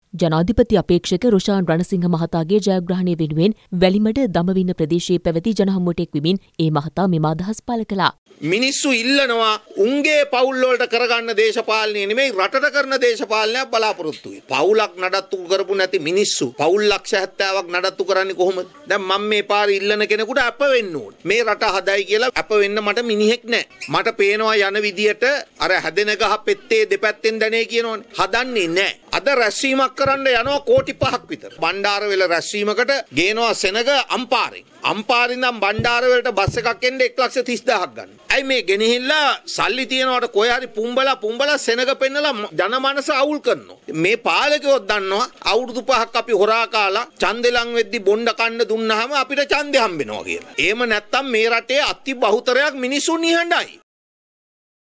ජනාධිපති අපේක්ෂක රුෂාන් රණසිංහ මහතාගේ ජයග්‍රහණය වෙනුවෙන් වැලිමඩ දමවින්න ප්‍රදේශයේ පැවති ජනහමුවට එක්වමින් ඒ මහතා මෙම අදහස් පළ කළා. මිනිස්සු ඉල්ලනවා උන්ගේ පවුල් වලට කරගන්න දේශපාලනය නෙමෙයි රටට කරන දේශපාලනයක් බලාපොරොත්තු වෙයි. පවුලක් නඩත්තු කරපු නැති මිනිස්සු පවුල් ලක්ෂ 70ක් නඩත්තු කරන්නේ කොහොමද? දැන් මම මේ පාරේ ඉල්ලන කෙනෙකුට අප වෙන්න ඕන. මේ රට හදයි කියලා අප වෙන්න මට මිනිහෙක් නැහැ. මට පේනවා යන විදියට අර හැදෙන ගහ පෙත්තේ දෙපැත්තෙන් දැනේ කියනෝනේ. හදන්නේ නැහැ. අද රැස්වීමක් කරන්න යනවා කෝටි 5ක් විතර. බණ්ඩාරවෙල රැස්වීමකට ගේනවා සෙනග අම්පාරෙන්. අම්පාරින් නම් බණ්ඩාරවලට බස් එකක් එන්න 1,30,000ක් ගන්න. ඇයි මේ ගෙනහිල්ලා සල්ලි තියනවට කොහේ හරි පුම්බලා සෙනග පෙන්නලා ජනමනස අවුල් කරනවා. මේ පාලකයෝ දන්නවා අවුරුදු 5ක් අපි හොරා කාලා ඡන්දෙ ලං වෙද්දි බොණ්ඩ කන්න දුන්නාම අපිට ඡන්දෙ හම්බෙනවා කියලා. එහෙම නැත්තම් මේ රටේ අති බහුතරයක් මිනිසුන් නිහඬයි.